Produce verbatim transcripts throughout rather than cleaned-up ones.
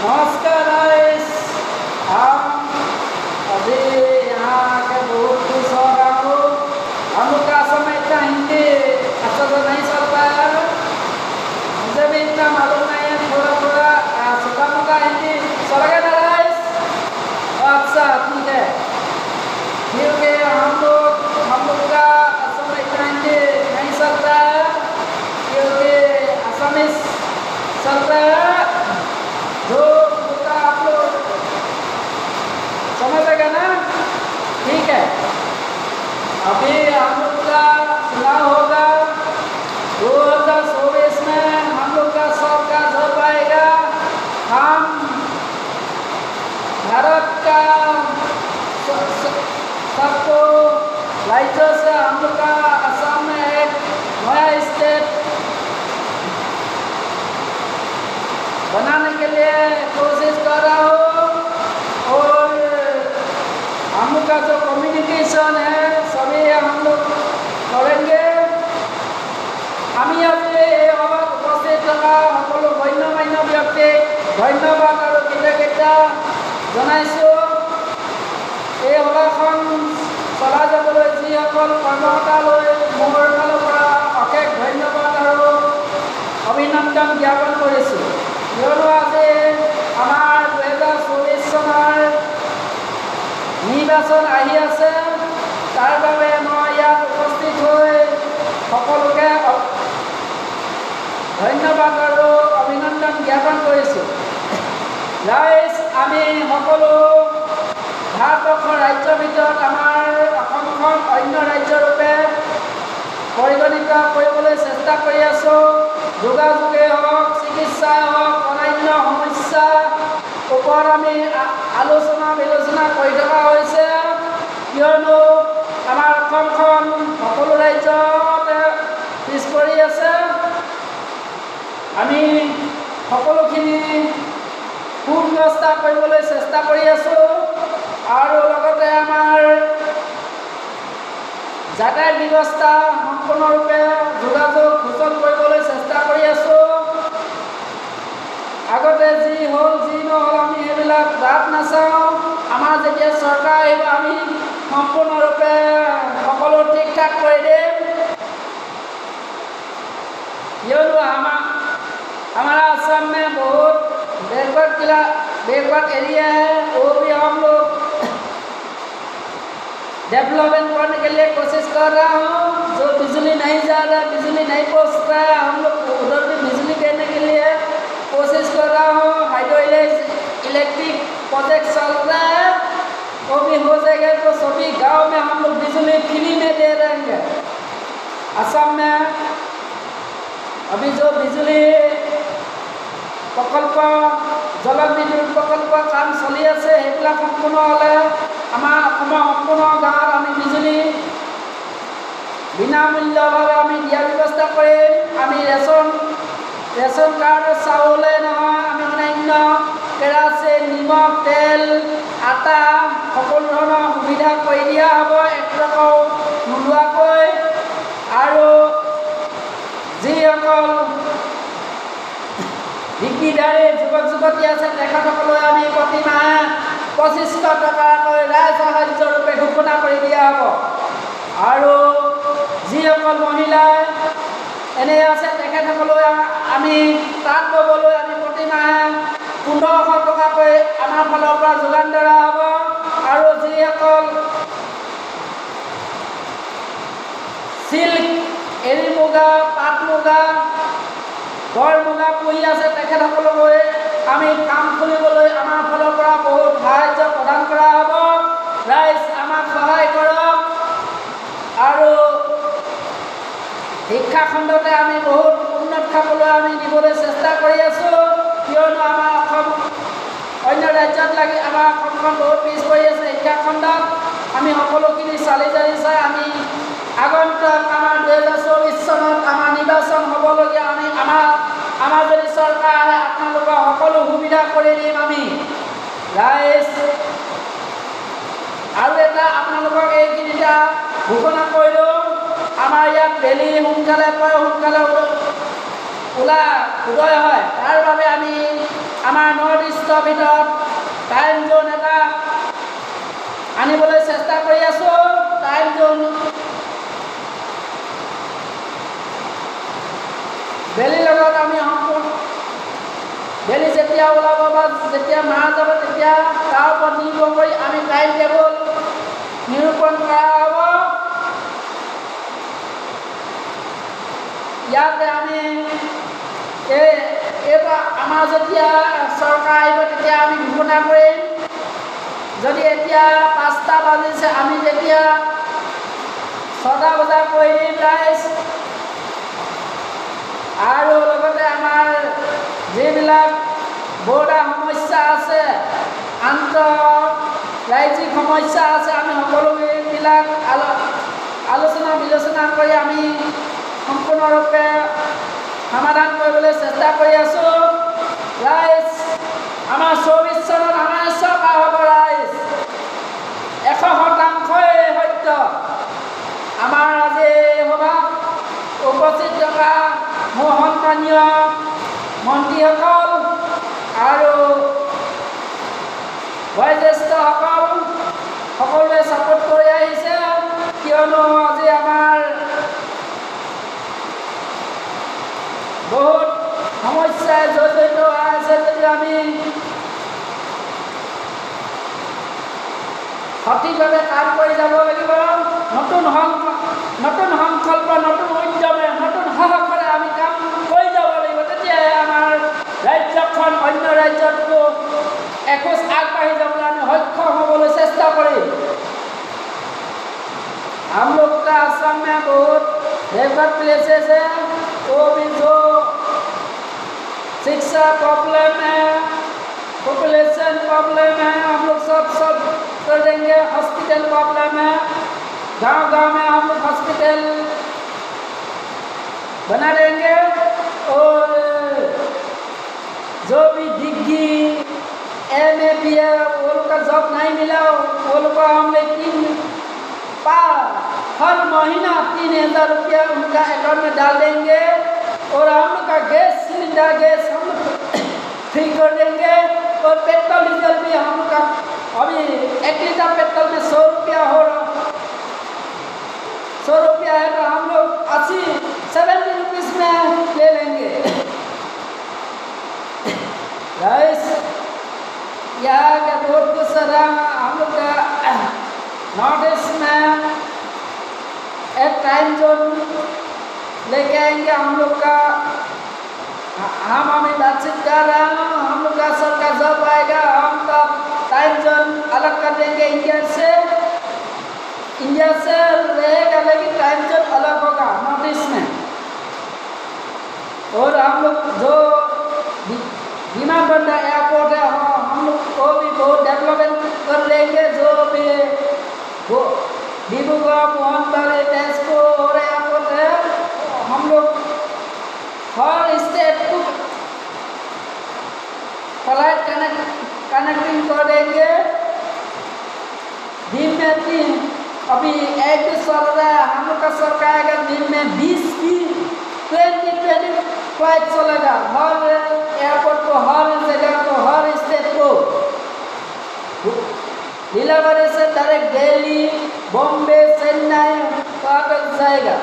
नमस्कार गाइस, हम अभी यहाँ आके बहुत खुश हो रहा हूँ। हम लोग का समय इतना हिंदी अच्छा से नहीं चल पाया, मुझे भी इतना मालूम नहीं है, थोड़ा थोड़ा छोटा मोटा हिंदी चलेगा ना गाइस? अच्छा ठीक है, क्योंकि हम लोग हम लोग का असम में इतना हिंदी नहीं चलता है, क्योंकि असमीज चलता है जो होता आप लोग समझेगा ना। ठीक है, अभी हम लोग का चुनाव होगा दो हजार चौबीस में, हम लोग का सरकार हो पाएगा। हम भारत का सबको राज्यों से हम लोग का असम में एक नया स्टेट बनाने के लिए कोशिश कर रहा हूँ, और हम लोग का जो कम्युनिकेशन है सभी हम लोग करेंगे। আমি আজি এই সভাত উপস্থিত থকা সকলো গণ্য মান্য ব্যক্তিক ধন্যবাদ আৰু কৃতজ্ঞতা জনাইছোঁ। এই সভাখন চলাই যাবলৈ যিসকল কৰ্মকৰ্তালৈ মোৰ ফালৰ পৰা অশেষ ধন্যবাদ আৰু অভিনন্দন জ্ঞাপন কৰিছোঁ। কিয়নো আজি আমাৰ দুহেজাৰ চৌবিছ চনৰ নিৰ্বাচন আহি আছে, তাৰ বাবে মই ইয়াত উপস্থিত হৈ সকলোকে ধন্যবাদ আৰু অভিনন্দন জ্ঞাপন কৰিছোঁ। ৰাইজ, আমি সকলো ভাৰতবৰ্ষৰ ৰাজ্যৰ ভিতৰত আমাৰ অসমখন অন্য ৰাজ্যৰূপে পৰিগণিত কৰিবলৈ চেষ্টা কৰি আছোঁ। যোগাযোগেই হওক, চিকিৎসাই হওক, অন্যান্য সমস্যাৰ ওপৰত আমি আলোচনা বিলোচনা কৰি থকা হৈছে, কিয়নো আমাৰ অসমখন সকলো ৰাজ্যতে পিছ পৰি আছে। আমি সকলোখিনি সুব্যৱস্থা কৰিবলৈ চেষ্টা কৰি আছোঁ, আৰু লগতে আমাৰ যাতায়াত ব্যৱস্থা সম্পূৰ্ণৰূপে যোগাযোগ সুচল কৰিবলৈ চেষ্টা কৰি আছোঁ। আগতে যি হ'ল যি নহ'ল আমি সেইবিলাক বাদ নাচাওঁ। আমাৰ যেতিয়া চৰকাৰ আহিব আমি সম্পূৰ্ণৰূপে সকলো ঠিক ঠাক কৰি দিম, কিয়নো আমাৰ हमारा असम में बहुत बैकवर्ड किला बैकवर्ड एरिया है, वो भी हम लोग डेवलपमेंट करने के लिए कोशिश कर रहा हूँ। जो बिजली नहीं जा रहा है, बिजली नहीं पहुँच रहा है, हम लोग उधर भी बिजली देने के लिए कोशिश कर रहा हूँ। हाइड्रो इलेक्ट्रिक प्रोजेक्ट चल रहा है, वो भी हो जाएगा तो सभी गांव में हम लोग बिजली फ्री में दे रहेंगे। असम में अभी जो बिजली प्रकल्प जल विद्युत प्रकल्प काम चलि আছে, সেইবিলাক সম্পূৰ্ণ হ'লে আমাৰ অসমৰ সম্পূৰ্ণ গাঁৱত আমি বিজুলী বিনামূল্যভাৱে আমি দিয়াৰ ব্যৱস্থা কৰিম। আমি ৰেচন ৰেচন কাৰ্ডৰ চাউলে নহয়, আমি অন্যান্য কেৰাচিন, নিমখ, তেল, আটা সকলো ধৰণৰ সুবিধা কৰি দিয়া হ'ব এক টকাও নোলোৱাকৈ। আৰু যিসকল ডিগ্ৰীধাৰী যুৱক যুৱতী আছে তেখেতসকললৈ আমি প্ৰতি মাহে পঁচিছশ টকাকৈ ৰাজ সাহায্য ৰূপে ঘোষণা কৰি দিয়া হ'ব। আৰু যিসকল মহিলা এনে আছে তেখেতসকললৈ আমি তাঁত ববলৈ আমি প্ৰতি মাহে পোন্ধৰশ টকাকৈ আমাৰ ফালৰ পৰা যোগান ধৰা হ'ব। আৰু যিসকল চিল্ক, এৰী মুগা, পাট মুগা, গড় মুগা পুহি আছে তেখেতসকললৈ আমি কাম খুলিবলৈ আমাৰ ফালৰ পৰা বহুত সাহায্য প্ৰদান কৰা হ'ব। ৰাইজ আমাক সহায় কৰক। আৰু শিক্ষা খণ্ডতে আমি বহুত উন্নত খাবলৈ আমি দিবলৈ চেষ্টা কৰি আছোঁ, কিয়নো আমাৰ অসম অন্য ৰাজ্যত লাগি আমাৰ অসমখন বহুত পিছ পৰি আছে শিক্ষা খণ্ডত। আমি সকলোখিনি চালি জাৰি চাই আমি আগন্তুক আমাৰ দুহেজাৰ চৌবিছ চনত আমাৰ নিৰ্বাচন হ'বলগীয়া, আমি আমাৰ আমাৰ যদি চৰকাৰ আহে আপোনালোকৰ সকলো সুবিধা কৰি দিম আমি। ৰাইজ, আৰু এটা আপোনালোকক এইকেইটা ঘোষণা কৰিলোঁ, আমাৰ ইয়াত বেলি সোনকালে পৰে, সোনকালে ওলা উদয় হয়, তাৰ বাবে আমি আমাৰ নৰ্থ ইষ্টৰ ভিতৰত টাইম জোন এটা আনিবলৈ চেষ্টা কৰি আছোঁ। টাইম জোন বেলিৰ লগত আমি সম্পূৰ্ণ বেলি যেতিয়া ওলাব বা যেতিয়া মাৰ যাব তেতিয়া তাৰ ওপৰত নিৰ্ভৰ কৰি আমি টাইম টেবুল নিৰূপণ কৰা হ'ব। ইয়াতে আমি এই এইবাৰ আমাৰ যেতিয়া চৰকাৰ আহিব তেতিয়া আমি ঘোষণা কৰিম। যদি এতিয়া পাঁচটা বাজিছে আমি তেতিয়া ছটা বজা কৰি দিম ৰাইজ। আৰু লগতে আমাৰ যিবিলাক বৰ্ডাৰ সমস্যা আছে, আন্তঃৰাজ্যিক সমস্যা আছে, আমি সকলোবিলাক আলো আলোচনা বিলোচনা কৰি আমি সম্পূৰ্ণৰূপে সমাধান কৰিবলৈ চেষ্টা কৰি আছোঁ। ৰাইজ আমাৰ চৌবিছ চনত আমাৰ চৰকাৰ হ'ব ৰাইজ, এশ শতাংশই সত্য। আমাৰ আজি সভাত উপস্থিত থকা মোৰ সন্মানীয় মন্ত্ৰীসকল আৰু বয়োজ্যেষ্ঠসকল সকলোৱে ছাপোৰ্ট কৰি আহিছে, কিয়নো আজি আমাৰ বহুত সমস্যাই জড়িত আছে। যদি আমি সঠিকভাৱে কাম কৰি যাব লাগিব, নতুন নতুন সংকল্প, নতুন উদ্যমে, নতুন সাহসেৰে আমি কাম কৰি যাব লাগিব। তেতিয়াহে আমাৰ ৰাজ্যখন অন্য ৰাজ্যতকৈ এখোজ আগবাঢ়ি যাবলৈ আমি সক্ষম হ'বলৈ চেষ্টা কৰিম। हम लोग का असम में बहुत डेवलप प्लेसेस है, वो भी जो शिक्षा प्रॉब्लम है, पॉपुलेशन प्रॉब्लम है, हम लोग सब सब कर देंगे। हॉस्पिटल प्रॉब्लम है, गांव गांव में हम लोग हॉस्पिटल बना देंगे। और जो भी degree M A B A वो लोग का जॉब नहीं मिला, वो लोग को हम लेकिन पार हर महीना तीन हज़ार रुपया उनका अकाउंट में डाल देंगे। और हम लोग का गैस सिलेंडर गैस हम लोग फ्री कर देंगे। और पेट्रोल डीजल भी हम लोग का अभी एक लीटर पेट्रोल में सौ रुपया हो रहा सौ रुपया है तो हम लोग अस्सी सेवेंटी रुपीज़ में ले लेंगे। राइस यहाँ का बहुत कुछ सारा हम लोग का नॉर्थ ईस्ट में एक टाइम जोन लेके आएंगे। हम लोग का हम हमें बातचीत कर रहे हैं, हम लोग का सबका जॉब आएगा, हम तब टाइम जोन अलग कर देंगे इंडिया से। इंडिया से रहेगा लेकिन टाइम जोन अलग होगा नॉर्थ ईस्ट में। और हम लोग जो विमानबंदर एयरपोर्ट है हम लोग को भी बहुत डेवलपमेंट कर लेंगे। जो भी वो डिब्रूगढ़, मोहनबारी, तेजपुर और एयरपोर्ट है, हम लोग हर स्टेट को फ्लाइट कनेक्ट कनेक्टिंग कर देंगे। दिन में तीन अभी एक चल रहा है, हम लोग का सरकार आएगा दिन में बीस की ट्वेंटी ट्वेंटी फ्लाइट चलेगा हर एयरपोर्ट को, हर जगह को, हर स्टेट को। लीलावती से डायरेक्ट दिल्ली, बॉम्बे, चेन्नई तक जाएगा।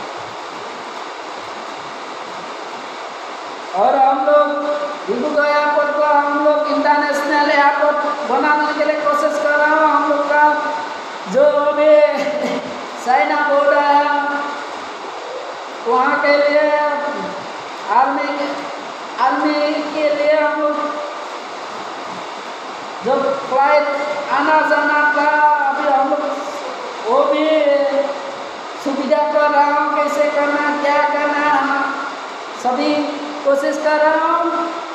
और हम लोग डिब्रूगढ़ एयरपोर्ट को हम लोग इंटरनेशनल एयरपोर्ट बनाने के लिए कोशिश कर रहा हूँ। हम लोग का जो भी चाइना बॉर्डर है वहाँ के लिए आर्मी आर्मी के लिए हम लोग जब फ्लाइट आना जाना था अभी हम लोग वो भी सुविधा कर रहा हूँ, कैसे करना क्या करना सभी कोशिश कर रहा हूँ।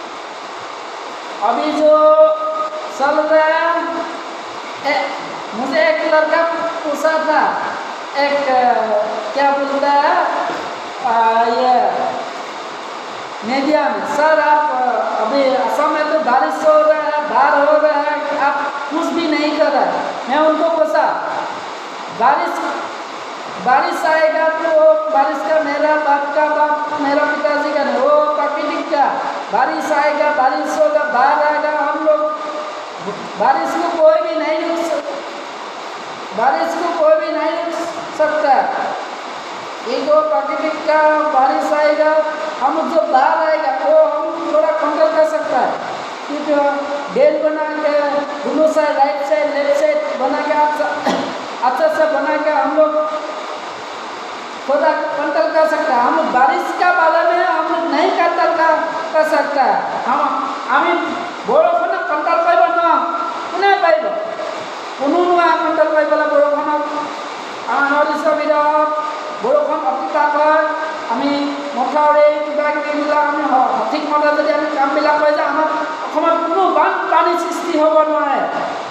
अभी जो चल रहा है ए, मुझे एक लड़का पूछा था, एक क्या बोलता है आ, ये मीडिया में, सर आप अभी असम में तो बारिश हो रहा है, बाढ़ हो रहा है, आप कुछ भी नहीं कर रहा है। मैं उनको पूछा बारिश बारिश आएगा तो बारिश का मेरा बाप का बाप मेरा पिताजी का नहीं, वो प्राकृतिक का बारिश आएगा, बारिश होगा, जब बाढ़ आएगा हम लोग बारिश को कोई भी नहीं रुक सकता, बारिश को कोई भी नहीं रुक सकता। ये जो प्राकृतिक का बारिश आएगा, हम जो बाढ़ आएगा वो हम थोड़ा कंट्रोल कर सकता है, क्योंकि डेल बना के दोनों side right side left side बना के अच्छा से बना के हम लोग थोड़ा कंट्रोल कर सकता है। हम बारिश का बारे में हम नहीं कंट्रोल कर सकता है। हम आमी बरखुण कंट्रोल कर ना कोने पाइब कोनो ना कंट्रोल कर पेला बरखुण आम नर्थ इस्टर विभाग बरखुण अपेक्षा कर आमी मथाउरी किबा किबि आमी सठिक मते यदि आमी कामবিলাক कर जा आमार अসমत कोनो बानपानी सृष्टि हब नोवारे।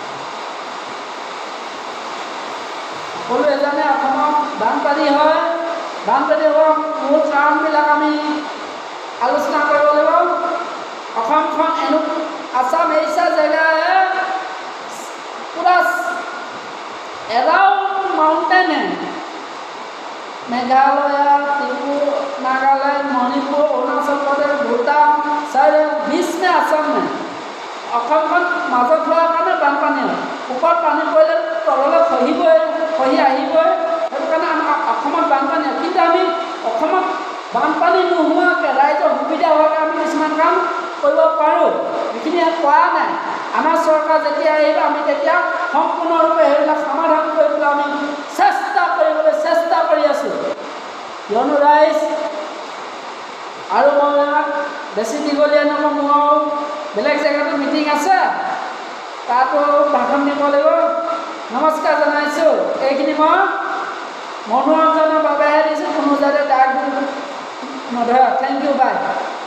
সকলোৱে জানে অসমত বানপানী হয়, বানপানী হোৱা মূল কাৰণবিলাক আমি আলোচনা কৰিব লাগিব। অসমখন এনে আসাম ऐसा जगह है पूरा अराउंड माउंटेन है। मेघालय, त्रिपुरा, नागालैंड, मणिपुर, अरुणाचल प्रदेश, भूटान सारे बीच में आसाम में অসমখন মাজত হোৱাৰ কাৰণে বানপানী হয়। ওপৰত পানী পৰিলে তললৈ খহিবই, খহি আহিবই, সেইটো কাৰণে আমাৰ অসমত বানপানী হয়। কিন্তু আমি অসমত বানপানী নোহোৱাকৈ ৰাইজৰ সুবিধা হোৱাকৈ আমি কিছুমান কাম কৰিব পাৰোঁ, সেইখিনি কৰা নাই। আমাৰ চৰকাৰ যেতিয়া আহিব আমি তেতিয়া সম্পূৰ্ণৰূপে সেইবিলাক সমাধান কৰিবলৈ আমি চেষ্টা কৰিবলৈ চেষ্টা কৰি আছোঁ। কিয়নো ৰাইজ আৰু মই বেছি দীঘলীয়া নকওঁ, মোৰ বেলেগ জেগাতো মিটিং আছে, তাতো ভাষণ দিব লাগিব। নমস্কাৰ জনাইছোঁ। এইখিনি মই মনোৰঞ্জনৰ বাবেহে দিছোঁ, কোনো যাতে দাগ নধৰে। Thank you, by.